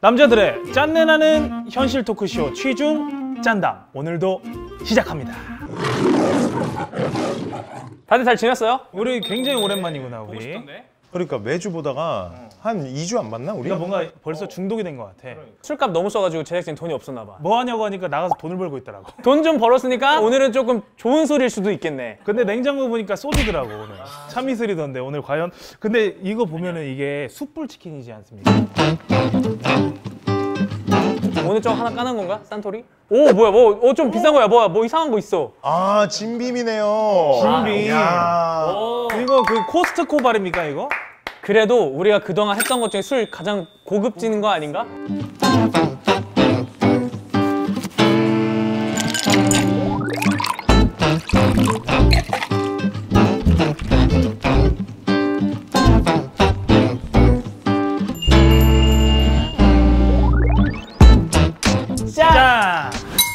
남자들의 짠내나는 현실 토크쇼 취중 짠담 오늘도 시작합니다. 다들 잘 지냈어요? 우리 굉장히 오랜만이구나 우리. 그러니까 매주 보다가 한 2주 안 봤나 우리? 우리가 뭔가 벌써 중독이 된 것 같아. 술값 너무 써가지고 제작진 돈이 없었나 봐. 뭐 하냐고 하니까 나가서 돈을 벌고 있더라고. 돈 좀 벌었으니까 오늘은 조금 좋은 술일 수도 있겠네. 근데 냉장고 보니까 소주더라고 오늘. 참이슬이던데 오늘 과연. 근데 이거 보면은 이게 숯불 치킨이지 않습니까? 오늘 좀 하나 까는 건가? 산토리? 오 뭐야 뭐 좀 비싼 거야. 뭐 이상한 거 있어. 아 진빔이네요. 진빔. 야. 이거 그 코스트코 발입니까 이거? 그래도 우리가 그동안 했던 것 중에 술 가장 고급진 거 아닌가? 짠!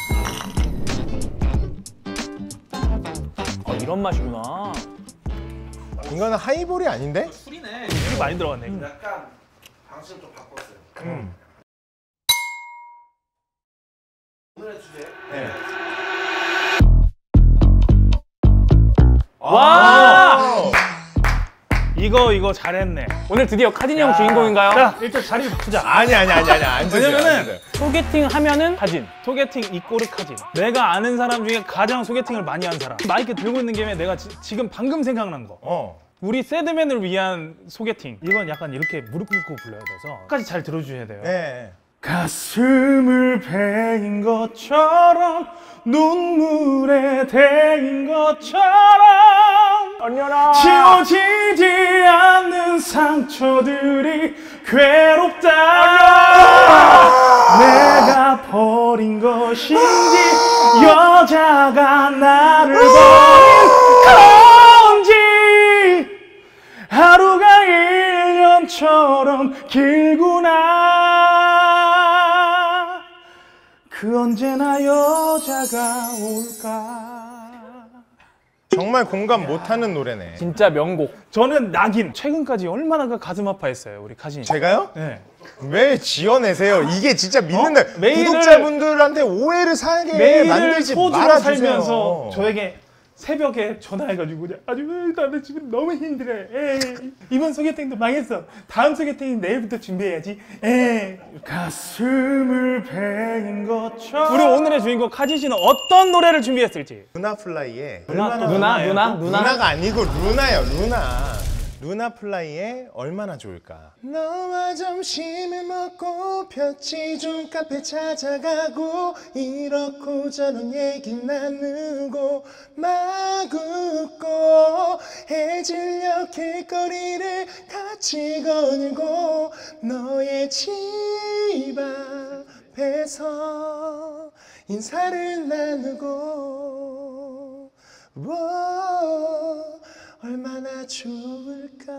이런 맛이구나. 이거는 하이볼이 아닌데? 술이네. 술이 많이 들어갔네. 약간 방식을 좀 바꿨어요. 오늘의 주제. 네. 와! 이거 잘했네. 오늘 드디어 카딘이 형 주인공인가요? 자 일단 자리 바꾸자. 아니 앉으세요. 왜냐면은 소개팅 하면은 카딘. 소개팅 이꼬르 카진. 내가 아는 사람 중에 가장 소개팅을 많이 한 사람. 마이크 들고 있는 김에 내가 지금 방금 생각난 거. 우리 새드맨을 위한 소개팅. 이건 약간 이렇게 무릎 꿇고 불러야 돼서 끝까지 잘 들어주셔야 돼요. 네. 가슴을 베인 것처럼 눈물에 데인 것처럼 언녀라. 지워지지 않는 상처들이 괴롭다. 내가 버린 것인지 여자가 나를 버린 건지 하루가 1년처럼 길구나. 그 언제나 여자가 올까. 정말 공감 못하는 노래네. 진짜 명곡. 저는 낙인 최근까지 얼마나 그 가슴 아파했어요 우리 카진이. 제가요? 네. 왜 지어내세요? 이게 진짜 믿는다. 매일을- 구독자분들한테 오해를 사게 매일을 만들지 소주로 말아주세요. 살면서 저에게 새벽에 전화해가지고 아주 나는 지금 너무 힘들어. 이번 소개팅도 망했어. 다음 소개팅은 내일부터 준비해야지. 가슴을 베인 것처럼. 우리 오늘의 주인공 카진 씨는 어떤 노래를 준비했을지. 루나 플라이의 누나가 가 아니고 루나요. 루나 플라이의 얼마나 좋을까. 너와 점심을 먹고 볕지중 카페 찾아가고 이렇고 저런 얘기 나누고 막 웃고 해질녘 길거리를 같이 거닐고 너의 집 앞에서 인사를 나누고 얼마나 좋을까.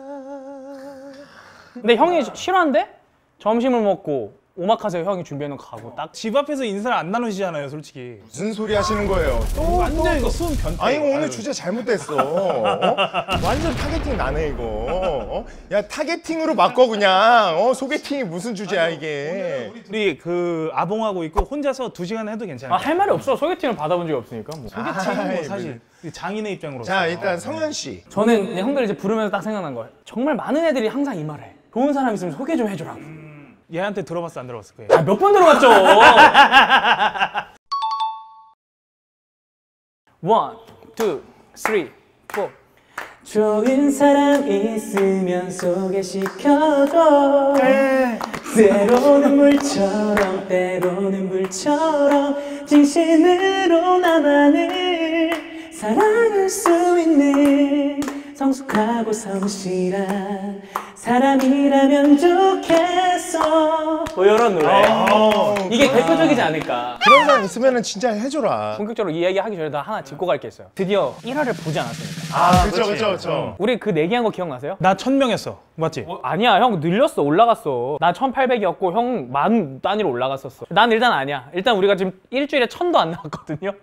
근데 형이 싫어한대? 점심을 먹고 오마카세 형이 준비해놓은 거 가고 딱. 집 앞에서 인사를 안 나누시잖아요 솔직히. 무슨 소리 하시는 거예요? 완전 이거 수은 변태. 아니 이거 오늘 주제 잘못됐어. 완전 타겟팅 나네 이거. 야 타겟팅으로 바꿔 그냥. 소개팅이 무슨 주제야 이게. 우리 그 아봉하고 있고 혼자서 2시간 해도 괜찮아요. 할 말이 없어. 소개팅을 받아본 적이 없으니까 뭐. 소개팅은 뭐 사실 장인의 입장으로서. 자 일단 성현 씨. 저는 그냥 형들 이제 부르면서 딱 생각난 거예요. 정말 많은 애들이 항상 이 말해. 좋은 사람 있으면 소개 좀 해주라고. 얘한테 들어봤어 안 들어봤을 거예요. 몇 번 들어갔죠. 1, 2, 3, 4. 좋은 사람 있으면 소개시켜줘. 때로는 물처럼 때로는 불처럼 진심으로 나만을 사랑할 수 있는 성숙하고 성실한 사람이라면 좋겠어. 뭐 이런 노래. 이게 대표적이지 않을까. 그런 사람 있으면 진짜 해줘라. 본격적으로 이 얘기 하기 전에 나 하나 짚고 갈 게 있어요. 드디어 1화를 보지 않았습니까? 그쵸. 우리 그 내기한 거 기억나세요? 나 1000명 했어. 맞지? 아니야, 형 늘렸어. 올라갔어. 난 1800이었고 형 만 단위로 올라갔었어. 난 일단 아니야. 일단 우리가 지금 일주일에 1000도 안 나왔거든요.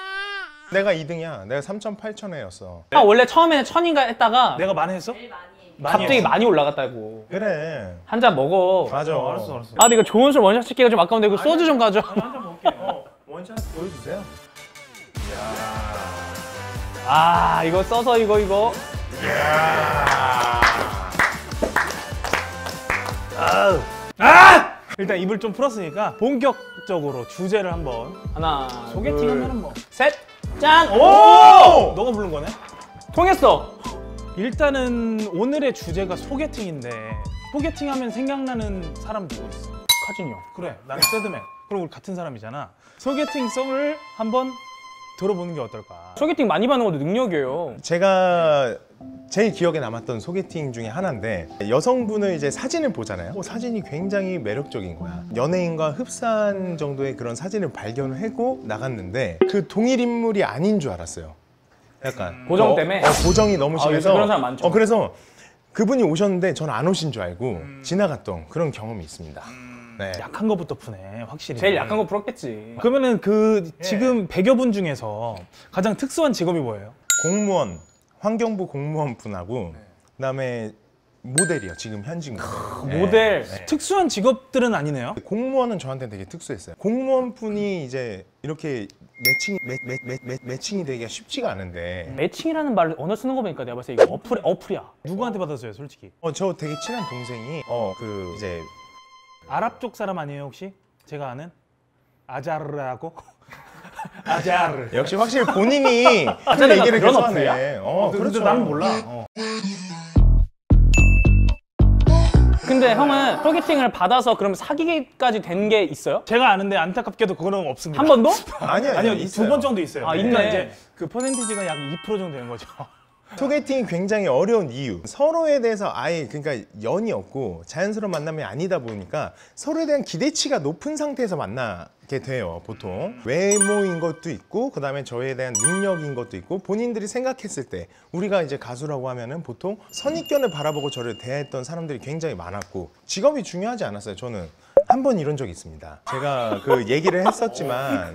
내가 2등이야. 내가 3,800회였어. 원래 처음에는 1000인가 했다가 내가 많이 했어? 갑자기 많이 올라갔다고. 그래. 한 잔 먹어. 맞아. 알았어. 아 근데 이거 좋은 술 원샷 찍기가 좀 아까운데 그 소주 좀 가져. 한잔 먹을게. 원샷 보여주세요. 아 이거 써서 이거. 일단 입을 좀 풀었으니까 본격적으로 주제를 한번. 하나 소개팅 둘, 하면은 뭐. 셋. 짠. 오! 너가 부른 거네? 통했어. 일단은 오늘의 주제가 소개팅인데 소개팅 하면 생각나는 사람 누구 있어? 카진이 형. 그래, 나는 세드맨. 그럼 우리 같은 사람이잖아. 소개팅 썰을 한번 들어보는 게 어떨까? 소개팅 많이 받는 것도 능력이에요. 제가 제일 기억에 남았던 소개팅 중에 하나인데 여성분을 이제 사진을 보잖아요. 사진이 굉장히 매력적인 거야. 연예인과 흡사한 정도의 그런 사진을 발견을 하고 나갔는데 그 동일 인물이 아닌 줄 알았어요. 약간 고정 때문에? 고정이 너무 아, 심해서 요새 그런 사람 많죠. 그래서 그분이 오셨는데 전 안 오신 줄 알고 지나갔던 그런 경험이 있습니다. 네. 약한 거부터 푸네, 확실히. 제일 약한 거 풀었겠지. 그러면은 그 지금 100여 분 중에서 가장 특수한 직업이 뭐예요? 공무원, 환경부 공무원 분하고 그다음에 모델이요. 지금 현직 모델. 모델. 네. 특수한 직업들은 아니네요. 공무원은 저한테 되게 특수했어요. 공무원 분이 이제 이렇게 매칭이 되기가 쉽지가 않은데 매칭이라는 말을 언어 쓰는 거 보니까 내가 봤을 때 이거 어플이야. 누구한테 받았어요, 솔직히? 저 되게 친한 동생이 그 이제 아랍 쪽 사람 아니에요, 혹시? 제가 아는? 아자르라고? 아자르. 역시 확실히 본인이 그 아자르가 얘기를 그런 계속 어플이야? 하네. 근데 그렇죠. 나는 몰라. 근데 형은 소개팅을 받아서 그럼 사귀기까지 된 게 있어요? 제가 아는데 안타깝게도 그거는 없습니다. 한 번도? 아니요, 두 번 정도 있어요. 아, 그러니까 있네. 이제 그 퍼센티지가 약 2% 정도 되는 거죠. 소개팅이 굉장히 어려운 이유, 서로에 대해서 아예 그러니까 연이 없고 자연스러운 만남이 아니다 보니까 서로에 대한 기대치가 높은 상태에서 만나게 돼요. 보통 외모인 것도 있고 그다음에 저에 대한 능력인 것도 있고 본인들이 생각했을 때 우리가 이제 가수라고 하면은 보통 선입견을 바라보고 저를 대했던 사람들이 굉장히 많았고 직업이 중요하지 않았어요. 저는 한 번 이런 적이 있습니다. 제가 그 얘기를 했었지만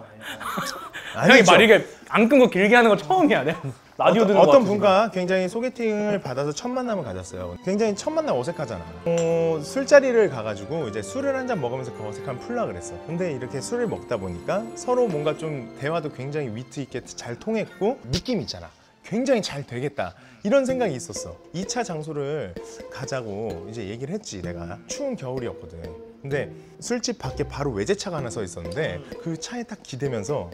형이 말 이게 안 끊고 길게 하는 거 처음이야. 내가 라디오 듣는 거 어떤 같아, 분과 굉장히 소개팅을 받아서 첫 만남을 가졌어요. 굉장히 첫 만남 어색하잖아. 술자리를 가가지고 이제 술을 한 잔 먹으면서 그 어색함 풀라 그랬어. 근데 이렇게 술을 먹다 보니까 서로 뭔가 좀 대화도 굉장히 위트 있게 잘 통했고 느낌 있잖아. 굉장히 잘 되겠다. 이런 생각이 있었어. 2차 장소를 가자고 이제 얘기를 했지 내가. 추운 겨울이었거든. 근데 술집 밖에 바로 외제차가 하나 서 있었는데 그 차에 딱 기대면서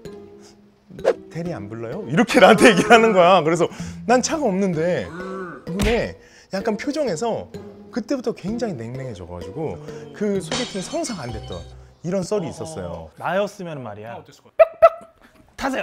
대리 안 불러요? 이렇게 나한테 얘기를 하는 거야. 그래서 난 차가 없는데 그분의 약간 표정에서 그때부터 굉장히 냉랭해져가지고 그 소개팅이 성사가 안 됐던 이런 썰이 있었어요. 나였으면 말이야. 타세요.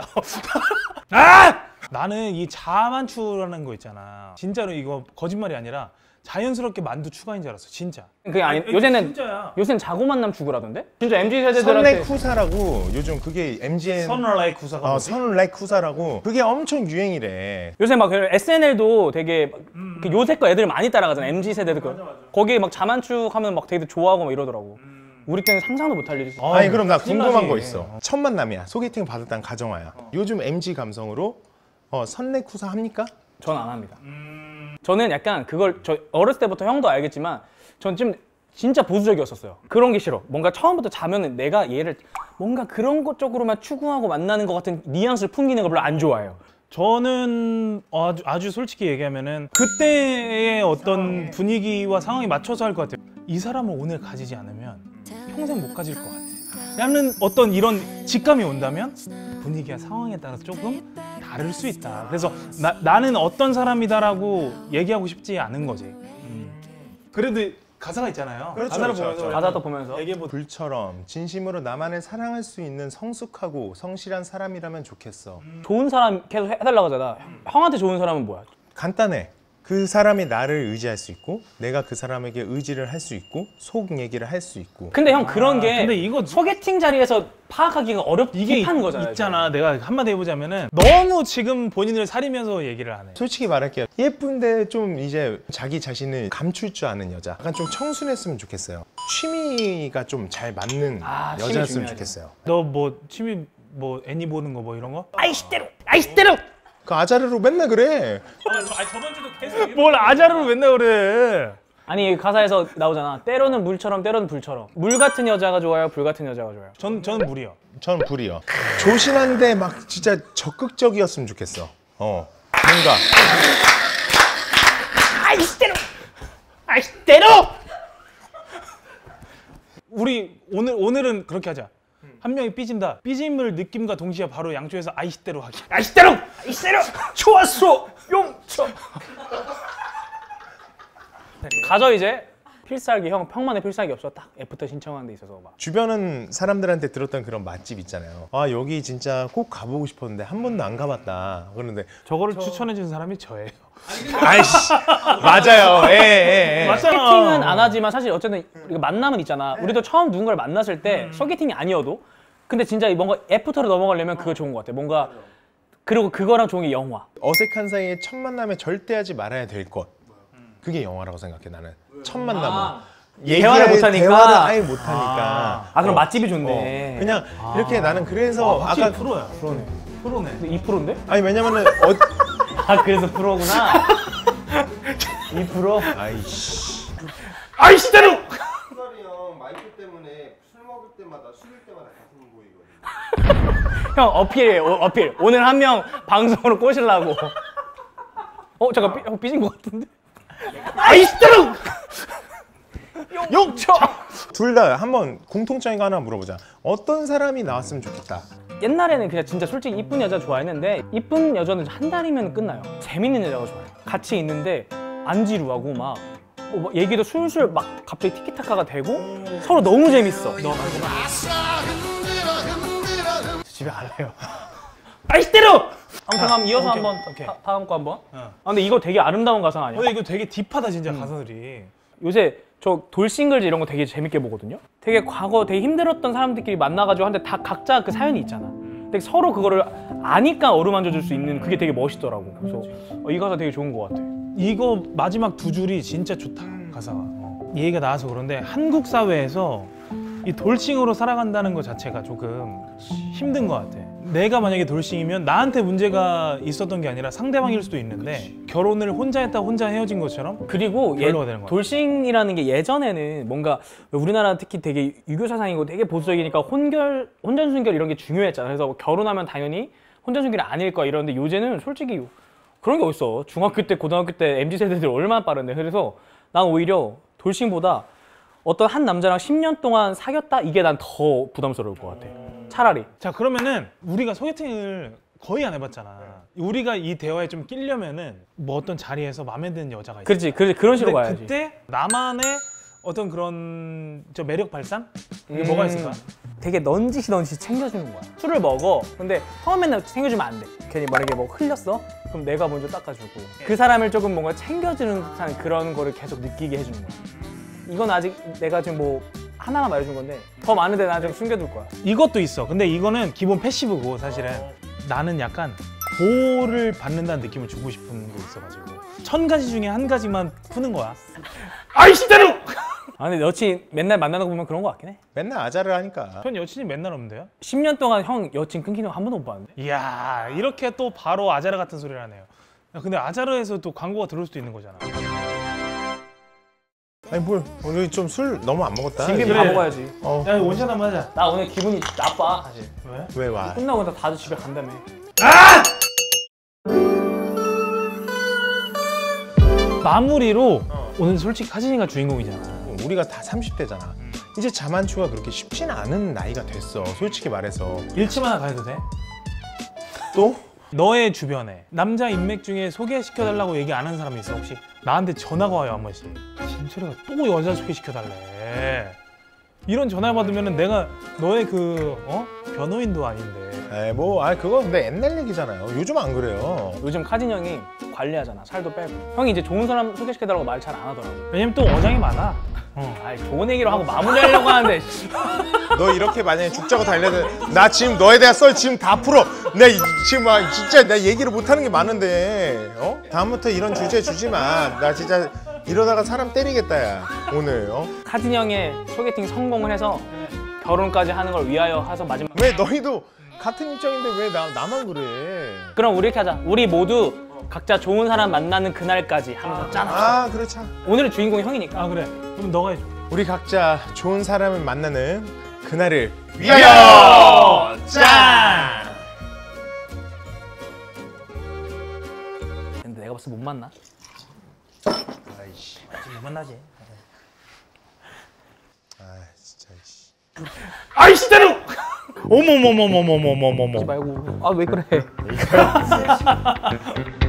아! 나는 이 자만추라는 거 있잖아. 진짜로 이거 거짓말이 아니라 자연스럽게 만두 추가인 줄 알았어. 진짜. 그게 아니 요새는 진짜야. 요새는 자고 만남 죽으라던데? 진짜 MZ 세대들한테 선렉후사라고 요즘 그게 MGN 선라이 구사가 뭐지? 선렉후사라고 그게 엄청 유행이래. 요새 막 SNL도 되게 막 그 요새 거 애들 많이 따라가잖아. MZ 세대들 거. 거기에 막 자만축 하면 막 되게 좋아하고 막 이러더라고. 우리 때는 상상도 못할 일이 있어. 아니 그럼 나 큰일 궁금한 나지. 거 있어. 첫 만남이야. 소개팅 받았다는 가정하야. 요즘 MG 감성으로 선렉후사 합니까? 전 안 합니다. 저는 약간 그걸 저 어렸을 때부터 형도 알겠지만 전 좀 진짜 보수적이었었어요. 그런 게 싫어. 뭔가 처음부터 자면은 내가 얘를 뭔가 그런 것 쪽으로만 추구하고 만나는 것 같은 뉘앙스를 풍기는 걸 별로 안 좋아해요. 저는 아주 솔직히 얘기하면은 그때의 어떤 분위기와 상황에 맞춰서 할 것 같아요. 이 사람을 오늘 가지지 않으면 평생 못 가질 것 같아. 라는 어떤 이런 직감이 온다면 분위기와 상황에 따라서 조금 다를 수 있다. 그래서 나는 어떤 사람이다라고 얘기하고 싶지 않은 거지. 그래도 가사가 있잖아요. 그렇죠, 가사를 그렇죠, 보면서 그렇죠. 가사도 보면서 얘기해보. 불처럼 진심으로 나만을 사랑할 수 있는 성숙하고 성실한 사람이라면 좋겠어. 좋은 사람 계속 해달라고 하잖아. 형한테 좋은 사람은 뭐야? 간단해. 그 사람이 나를 의지할 수 있고 내가 그 사람에게 의지를 할 수 있고 속 얘기를 할 수 있고. 근데 형 그런 게 근데 이거 소개팅 자리에서 파악하기가 딥한 거잖아요. 있잖아. 내가 한마디 해보자면은 너무 지금 본인을 사리면서 얘기를 안 해. 솔직히 말할게요. 예쁜데 좀 이제 자기 자신을 감출 줄 아는 여자. 약간 좀 청순했으면 좋겠어요. 취미가 좀 잘 맞는 취미 여자였으면 중요하지. 좋겠어요. 너 뭐 취미 뭐 애니 보는 거 뭐 이런 거? 아이시대로 아이시대로 그 아자르로 맨날 그래. 저번 주도 계속 뭘 아자르로 맨날 그래. 아니 가사에서 나오잖아. 때로는 물처럼 때로는 불처럼. 물 같은 여자가 좋아요, 불 같은 여자가 좋아요. 저는 물이요. 저는 불이요. 조신한데 막 진짜 적극적이었으면 좋겠어. 뭔가 때로! 우리 오늘은 그렇게 하자. 한 명이 삐진다. 삐짐을 느낌과 동시에 바로 양쪽에서 아이시대로 하기. 아이씨대로! 아이씨대로! 좋았어! 용쳐! 가져 이제. 필살기 형 평만의 필살기 없어. 딱 애프터 신청하는 데 있어서 막. 주변은 사람들한테 들었던 그런 맛집 있잖아요. 아 여기 진짜 꼭 가보고 싶었는데 한 번도 안 가봤다. 그런데 저거를 추천해 준 사람이 저예요. 아이씨 맞아요. 예. 맞잖아. 소개팅은 안 하지만 사실 어쨌든 우리가 만남은 있잖아. 우리도 처음 누군가를 만났을 때 소개팅이 아니어도 근데 진짜 뭔가 애프터로 넘어가려면 그거 좋은 것 같아. 뭔가 그리고 그거랑 좋은 게 영화. 어색한 사이에 첫 만남에 절대 하지 말아야 될 것. 그게 영화라고 생각해 나는. 첫 만남은. 대화를 못하니까? 대화를 아예 못하니까. 그럼 맛집이 좋네. 그냥 이렇게 나는 그래서 확실히 아까 프로야. 프로네. 근데 2%인데? 아니 왜냐면은 아 그래서 프로구나. 2%? 아이씨. 아이시대로! 수달이 형 마이크 때문에 술 먹을 때마다 술일 때마다 가슴 보이거든. 형 어필. 오늘 한 명 방송으로 꼬시려고. 잠깐 형 삐진 것 같은데? 아이씨대로! 용쳐! 둘 다 한번 공통점인 거 하나 물어보자. 어떤 사람이 나왔으면 좋겠다. 옛날에는 그냥 진짜 솔직히 이쁜 여자 좋아했는데 이쁜 여자는 한 달이면 끝나요. 재밌는 여자가 좋아요. 같이 있는데 안 지루하고 막 얘기도 술술 막 갑자기 티키타카가 되고 서로 너무 재밌어. 집에 갈래요. 아이씨대로! 아무튼 한번 이어서 오케이, 한번 오케이. 다음 거 한번. 근데 이거 되게 아름다운 가사 아니야? 근데 이거 되게 딥하다 진짜 가사들이. 요새 저 돌싱글즈 이런 거 되게 재밌게 보거든요. 되게 과거 되게 힘들었던 사람들끼리 만나가지고 하는데 다 각자 그 사연이 있잖아. 근데 서로 그거를 아니까 어루만져 줄 수 있는 그게 되게 멋있더라고. 그래서 이 가사 되게 좋은 것 같아. 이거 마지막 두 줄이 진짜 좋다 가사가. 이 얘기가 나와서 그런데 한국 사회에서 이 돌싱으로 살아간다는 것 자체가 조금 힘든 것 같아. 내가 만약에 돌싱이면 나한테 문제가 있었던 게 아니라 상대방일 수도 있는데 결혼을 혼자 했다 혼자 헤어진 것처럼 그리고 별로가 되는 거야. 돌싱이라는 게 예전에는 뭔가 우리나라 특히 되게 유교 사상이고 되게 보수적이니까 혼전순결 이런 게 중요했잖아. 그래서 결혼하면 당연히 혼전순결이 아닐 거야 이러는데 요새는 솔직히 그런 게 어딨어. 중학교 때 고등학교 때 MZ 세대들 얼마나 빠른데. 그래서 난 오히려 돌싱보다 어떤 한 남자랑 10년 동안 사귀었다 이게 난 더 부담스러울 것 같아. 차라리. 자 그러면은 우리가 소개팅을 거의 안 해봤잖아. 우리가 이 대화에 좀 끼려면은 뭐 어떤 자리에서 마음에 드는 여자가 있어. 그렇지 그런 식으로 근데 가야지. 그때 나만의 어떤 그런 매력 발산? 이게 뭐가 있을까? 되게 넌지시 챙겨주는 거야. 술을 먹어. 근데 처음에는 챙겨주면 안 돼. 괜히 만약에 뭐 흘렸어? 그럼 내가 먼저 닦아주고 그 사람을 조금 뭔가 챙겨주는 듯한 그런 거를 계속 느끼게 해주는 거야. 이건 아직 내가 지금 뭐 하나만 말해준 건데 더 많은데 나 좀 숨겨둘 거야. 이것도 있어. 근데 이거는 기본 패시브고 사실은 나는 약간 보호를 받는다는 느낌을 주고 싶은 게 있어가지고 1000가지 중에 한 가지만 푸는 거야. 아이씨대로! 근데 여친 맨날 만나는 거 보면 그런 거 같긴 해. 맨날 아자를 하니까. 전 여친이 맨날 없는데요? 10년 동안 형 여친 끊기는 거 한 번도 못 봤는데. 이야 이렇게 또 바로 아자르 같은 소리를 하네요. 야, 근데 아자르에서 또 광고가 들어올 수도 있는 거잖아. 아니 뭘 오늘 좀 술 너무 안 먹었다. 진빔 그래. 다 먹어야지. 야 원샷 한번 하자. 나 오늘 기분이 나빠 사실. 왜? 왜 와? 끝나고 나 다들 집에 간다며. 마무리로 오늘 솔직히 하진이가 주인공이잖아. 우리가 다 30대잖아. 이제 자만추가 그렇게 쉽지는 않은 나이가 됐어. 솔직히 말해서. 1침 하나 가해도 돼? 또? 너의 주변에 남자 인맥 중에 소개시켜달라고 얘기 안 하는 사람이 있어 혹시? 나한테 전화가 와요 한 번씩. 진철이가 또 여자 소개시켜달래. 이런 전화 받으면 내가 너의 변호인도 아닌데. 그거 근데 옛날 얘기잖아요. 요즘 안 그래요. 요즘 카진 형이 관리하잖아. 살도 빼고. 형이 이제 좋은 사람 소개시켜달라고 말 잘 안 하더라고. 왜냐면 또 어장이 많아. 아이 좋은 얘기로 하고 마무리하려고 하는데. 너 이렇게 만약에 죽자고 달려든 나 지금 너에 대한 썰 지금 다 풀어. 지금 막 진짜 나 얘기를 못하는 게 많은데 다음부터 이런 주제 주지 마. 나 진짜 이러다가 사람 때리겠다 야 오늘. 카진 형의 소개팅 성공을 해서 결혼까지 하는 걸 위하여 해서 마지막. 왜 너희도 같은 입장인데 왜 나만 그래? 그럼 우리 이렇게 하자. 우리 모두 각자 좋은 사람 만나는 그날까지 하면서 짠. 아, 그렇죠. 오늘의 주인공이 형이니까. 아 그래. 그럼 너가 해줘. 우리 각자 좋은 사람을 만나는 그날을 위하여 짠. 근데 내가 봤을 때 못 만나. 아이씨. 못 만나지. 아, 진짜. 씨. 아이 진짜로. 어머머머머머머머머머. 하지 말고. 아 왜 그래?